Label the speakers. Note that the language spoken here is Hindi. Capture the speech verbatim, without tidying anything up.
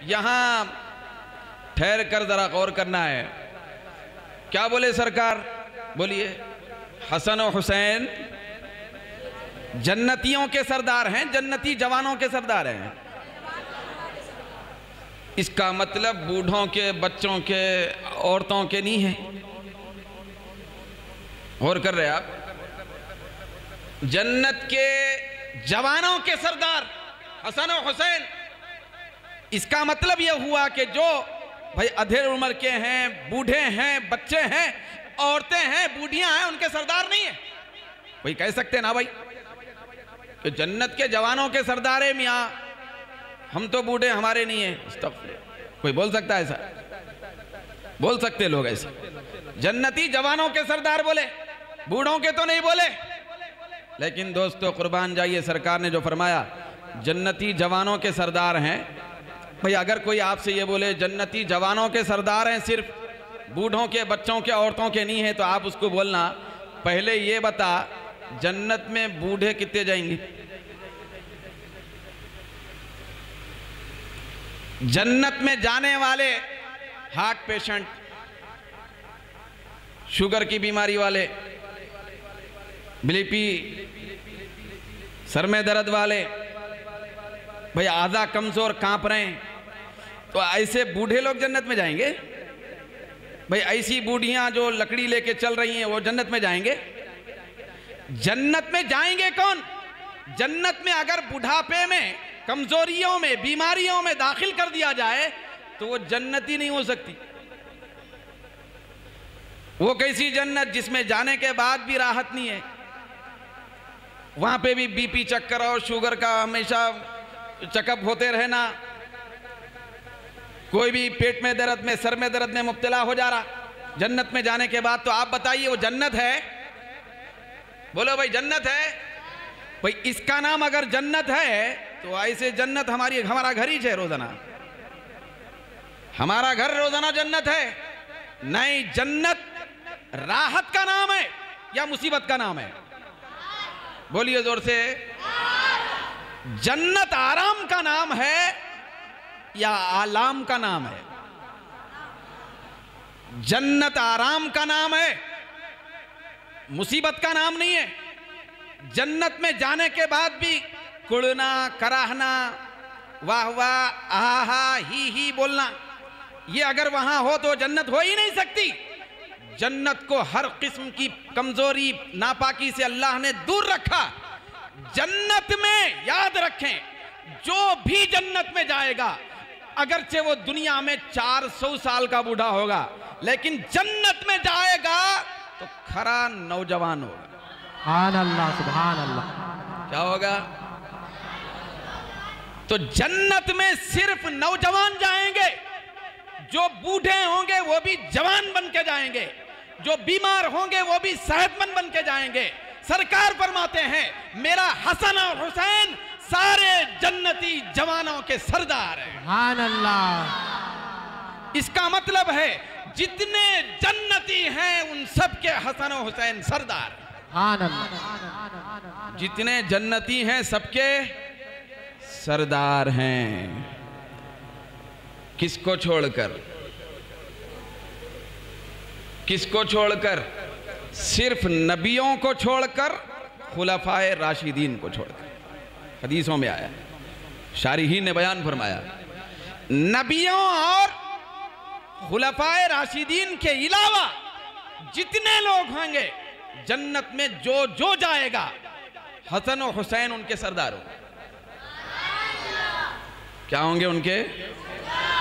Speaker 1: यहां ठहर कर जरा गौर करना है। क्या बोले सरकार? बोलिए। हसन और हुसैन जन्नतियों के सरदार हैं, जन्नती जवानों के सरदार हैं। इसका मतलब बूढ़ों के, बच्चों के, औरतों के नहीं है। गौर कर रहे आप? जन्नत के जवानों के सरदार हसन और हुसैन। इसका मतलब यह हुआ कि जो भाई अधेड़ उम्र के हैं, बूढ़े हैं, बच्चे हैं, औरतें हैं, बूढ़ियां हैं, उनके सरदार नहीं है। कोई कह सकते ना भाई कि जन्नत के जवानों के सरदार है मियां, हम तो बूढ़े, हमारे नहीं है। कोई बोल सकता है ऐसा? बोल सकते लोग ऐसा? जन्नती जवानों के सरदार बोले, बूढ़ों के तो नहीं बोले। लेकिन दोस्तों कुर्बान जाइए, सरकार ने जो फरमाया जन्नती जवानों के सरदार हैं। भाई अगर कोई आपसे ये बोले जन्नती जवानों के सरदार हैं, सिर्फ बूढ़ों के, बच्चों के, औरतों के नहीं है, तो आप उसको बोलना पहले ये बता जन्नत में बूढ़े कितने जाएंगे? जन्नत में जाने वाले हार्ट पेशेंट, शुगर की बीमारी वाले, बीपी, सर में दर्द वाले, भाई आधा कमजोर कांप रहे हैं, तो ऐसे बूढ़े लोग जन्नत में जाएंगे? भाई ऐसी बूढ़ियां जो लकड़ी लेके चल रही हैं वो जन्नत में जाएंगे? जन्नत में जाएंगे कौन? जन्नत में अगर बुढ़ापे में, कमजोरियों में, बीमारियों में दाखिल कर दिया जाए तो वो जन्नती नहीं हो सकती। वो कैसी जन्नत जिसमें जाने के बाद भी राहत नहीं है, वहां पे भी बीपी, चक्कर और शुगर का हमेशा चेकअप होते रहना, कोई भी पेट में दर्द में, सर में दर्द में मुब्तला हो जा रहा जन्नत में जाने के बाद। तो आप बताइए वो जन्नत है? बोलो भाई जन्नत है? भाई इसका नाम अगर जन्नत है तो ऐसे जन्नत हमारी, हमारा घर ही है रोजाना, हमारा घर रोजाना जन्नत है। नहीं, जन्नत राहत का नाम है या मुसीबत का नाम है? बोलिए जोर से। जन्नत आराम का नाम है या आलाम का नाम है? जन्नत आराम का नाम है, मुसीबत का नाम नहीं है। जन्नत में जाने के बाद भी कुड़ना, कराहना, वाह वाह, आहा, ही ही बोलना, ये अगर वहां हो तो जन्नत हो ही नहीं सकती। जन्नत को हर किस्म की कमजोरी, नापाकी से अल्लाह ने दूर रखा। जन्नत में याद रखें, जो भी जन्नत में जाएगा, अगरचे वो दुनिया में चार सौ साल का बूढ़ा होगा, लेकिन जन्नत में जाएगा तो खरा नौजवान होगा।
Speaker 2: सुभान अल्लाह, सुभान अल्लाह।
Speaker 1: क्या होगा? तो जन्नत में सिर्फ नौजवान जाएंगे, जो बूढ़े होंगे वो भी जवान बन के जाएंगे, जो बीमार होंगे वो भी सेहतमंद बन के जाएंगे। सरकार फरमाते हैं मेरा हसन और हुसैन सारे जन्नती जवानों के सरदार हैं।
Speaker 2: सुभान अल्लाह।
Speaker 1: इसका मतलब है जितने जन्नती हैं उन सब के हसन और हुसैन सरदार।
Speaker 2: सुभान अल्लाह।
Speaker 1: जितने जन्नती हैं सबके सरदार हैं। किसको छोड़कर? किसको छोड़कर? सिर्फ नबियों को छोड़कर, खुलफाए राशिदीन को छोड़कर। हदीसों में आया, शारिहीन ने बयान फरमाया, नबियों और खुलफाए राशिदीन के अलावा जितने लोग होंगे जन्नत में, जो जो जाएगा हसन और हुसैन उनके सरदार होंगे। क्या होंगे? उनके